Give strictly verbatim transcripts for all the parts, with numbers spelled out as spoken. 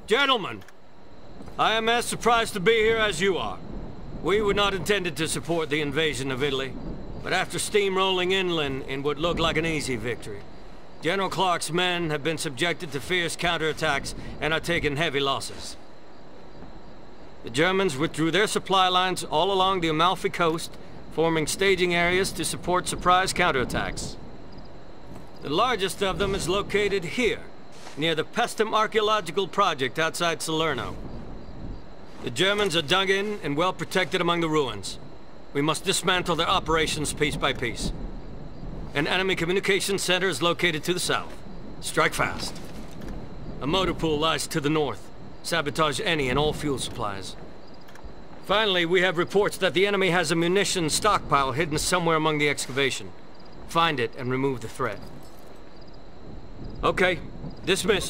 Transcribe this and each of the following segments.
Gentlemen, I am as surprised to be here as you are. We were not intended to support the invasion of Italy, but after steamrolling inland in what looked like an easy victory, General Clark's men have been subjected to fierce counterattacks and are taking heavy losses. The Germans withdrew their supply lines all along the Amalfi coast, forming staging areas to support surprise counterattacks. The largest of them is located here, near the Pestum archaeological project outside Salerno. The Germans are dug in and well protected among the ruins. We must dismantle their operations piece by piece. An enemy communications center is located to the south. Strike fast. A motor pool lies to the north. Sabotage any and all fuel supplies. Finally, we have reports that the enemy has a munitions stockpile hidden somewhere among the excavation. Find it and remove the threat. Okay, dismissed.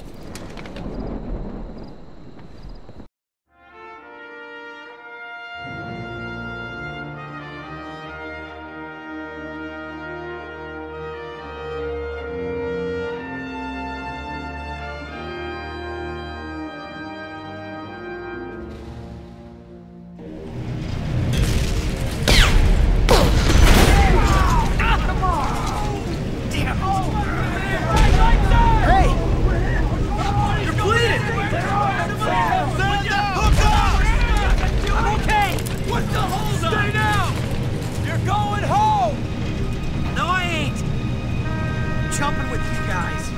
Jumping with you guys.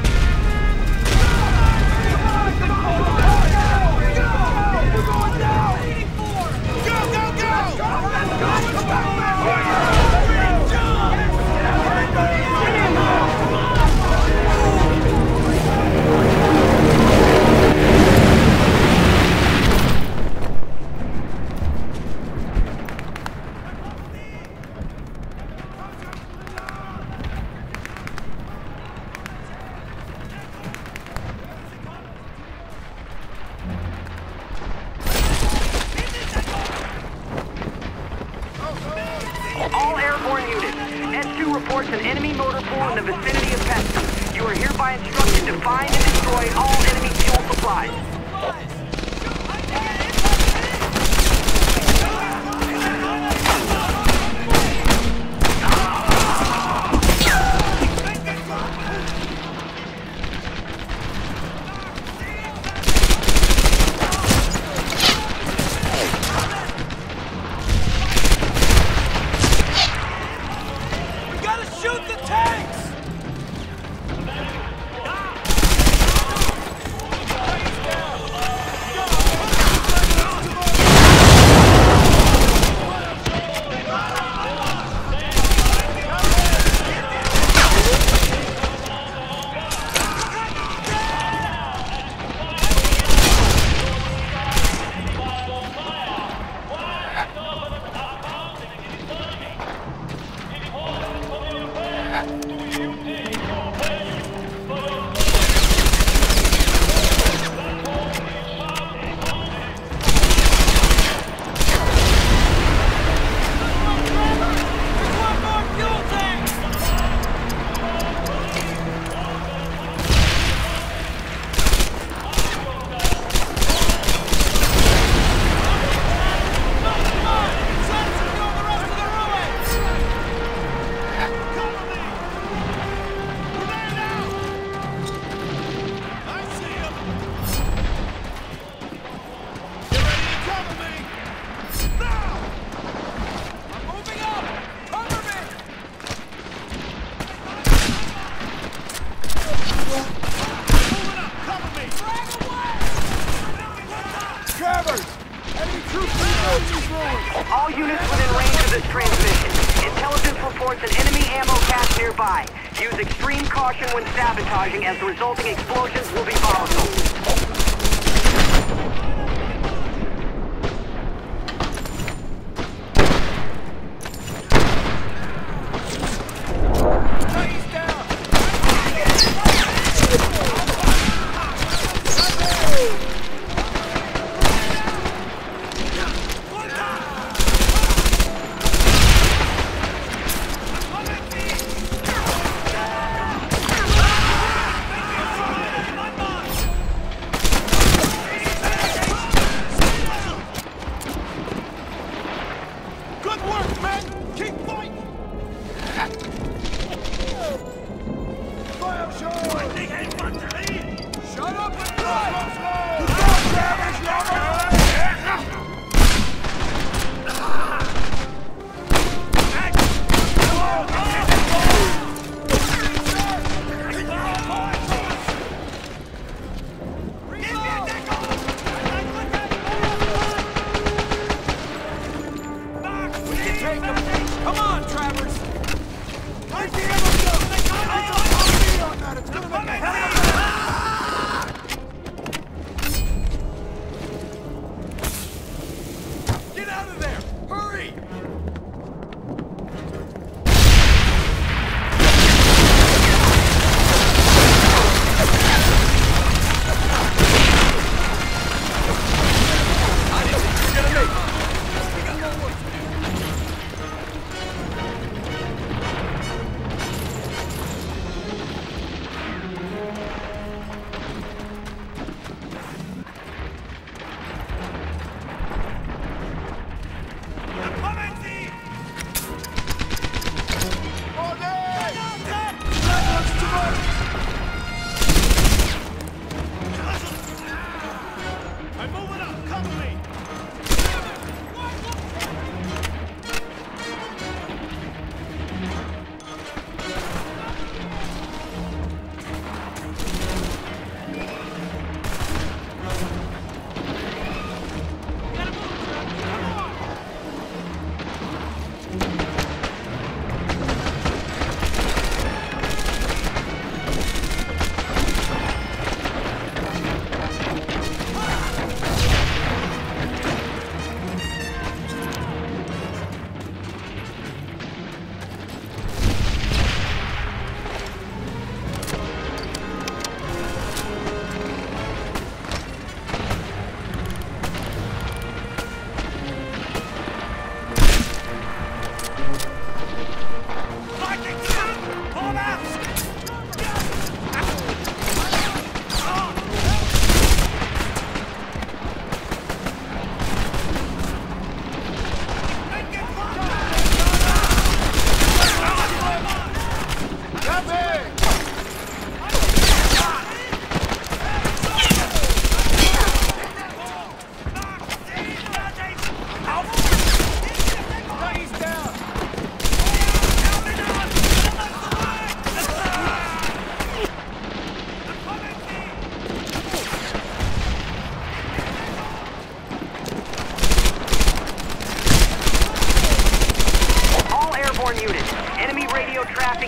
All airborne units, S two reports an enemy motor pool in the vicinity of Pestum. You are hereby instructed to find and destroy all enemy fuel supplies. Shoot the tanks! All units within range of this transmission. Intelligence reports an enemy ammo cache nearby. Use extreme caution when sabotaging, as the resulting explosions will be volatile.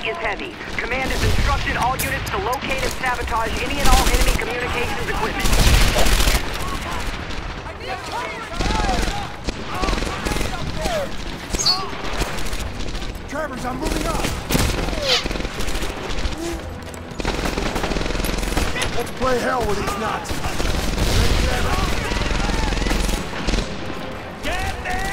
is heavy. Command has instructed all units to locate and sabotage any and all enemy communications equipment. Travers, I'm moving up. Let's play hell with these Nazis. Ready, Travers? Get down!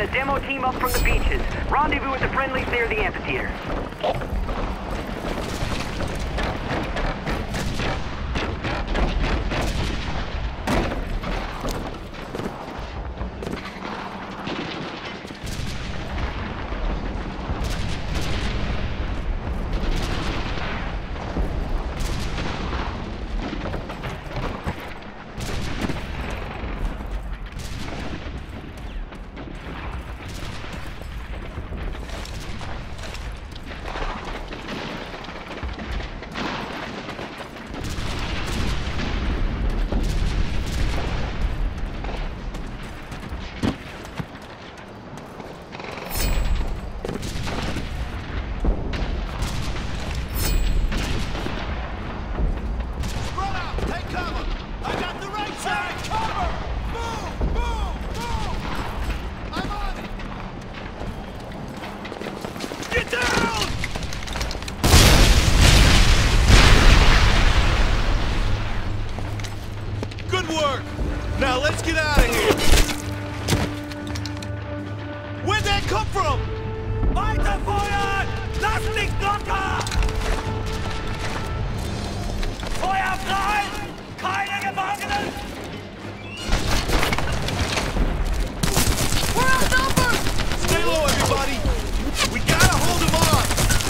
a demo team up from the beaches. Rendezvous with the friendlies near the amphitheater. Now let's get out of here! Where'd that come from? Weiterfeuern! Lass nicht locker! Feuer frei! Keine Gefangenen! We're outnumbered! Stay low, everybody! We gotta hold them off!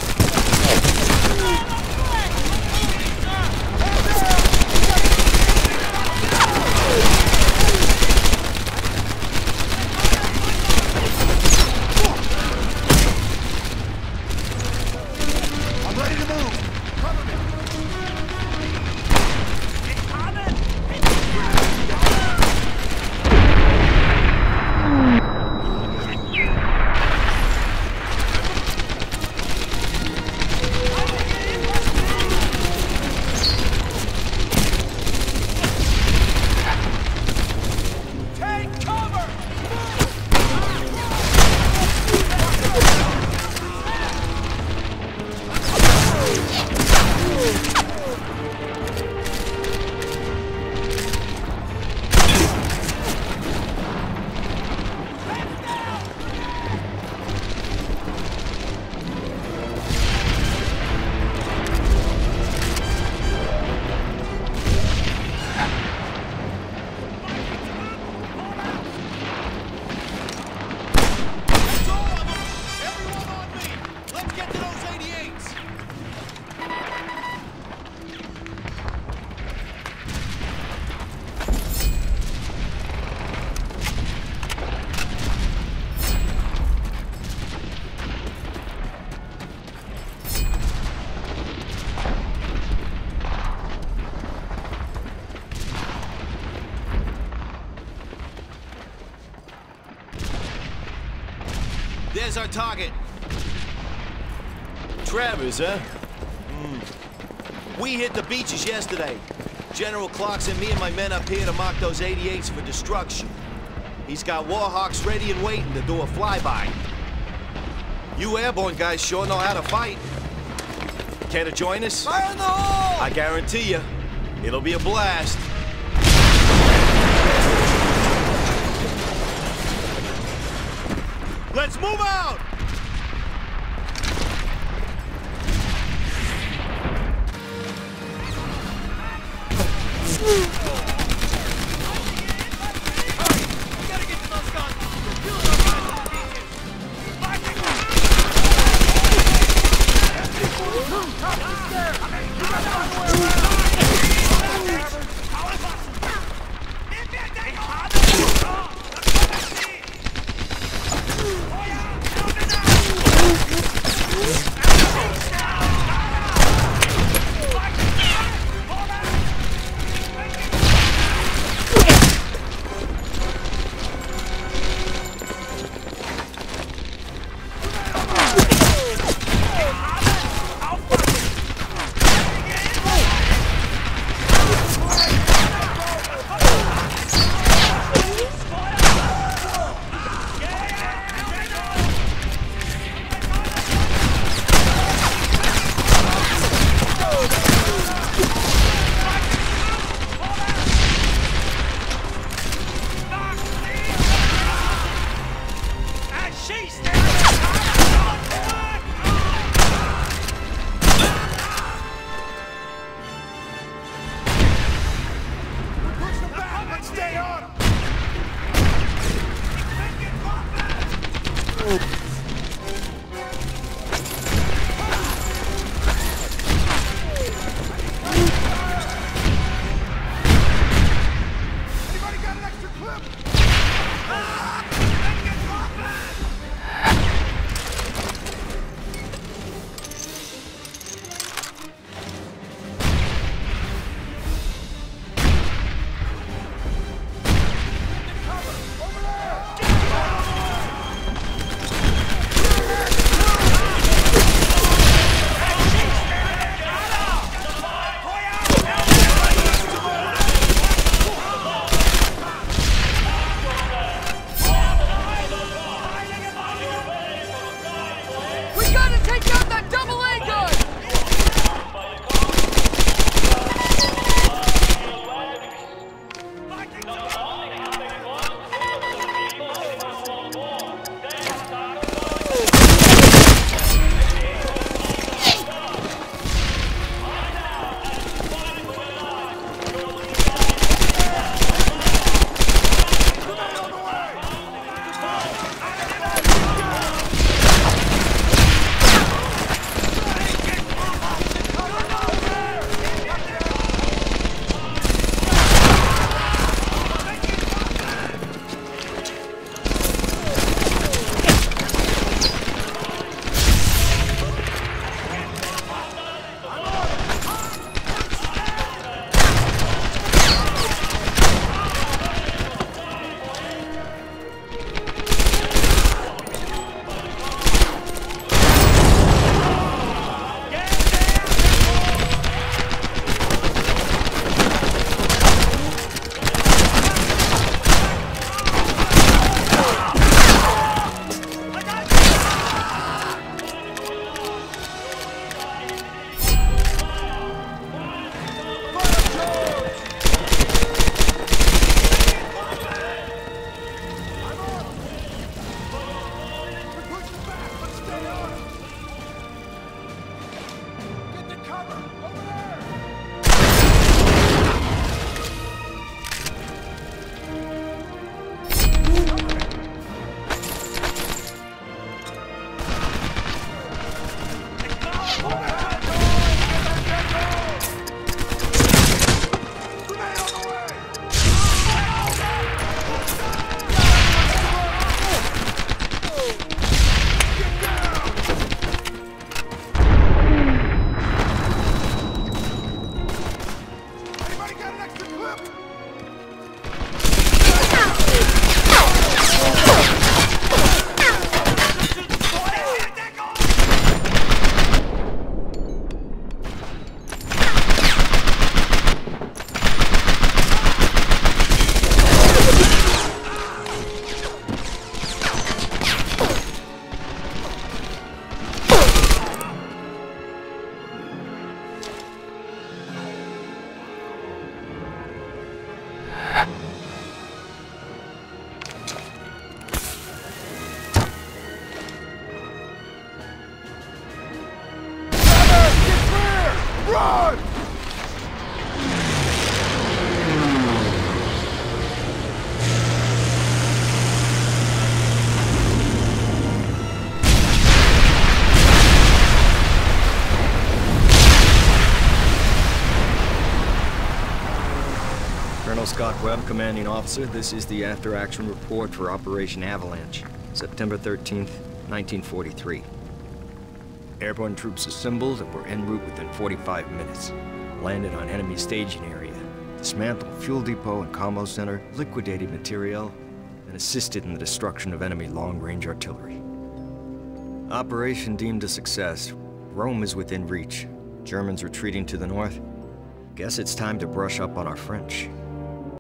There's our target. Travers, huh? Mm. We hit the beaches yesterday. General Clark sent me and my men up here to mark those eighty-eights for destruction. He's got Warhawks ready and waiting to do a flyby. You Airborne guys sure know how to fight. Care to join us? Fire in the hole! I guarantee you, it'll be a blast. Let's move out! Colonel Scott Webb, Commanding Officer. This is the after-action report for Operation Avalanche, September thirteenth, nineteen forty-three. Airborne troops assembled and were en route within forty-five minutes. Landed on enemy staging area, dismantled fuel depot and combo center, liquidated materiel, and assisted in the destruction of enemy long-range artillery. Operation deemed a success. Rome is within reach. Germans retreating to the north. Guess it's time to brush up on our French.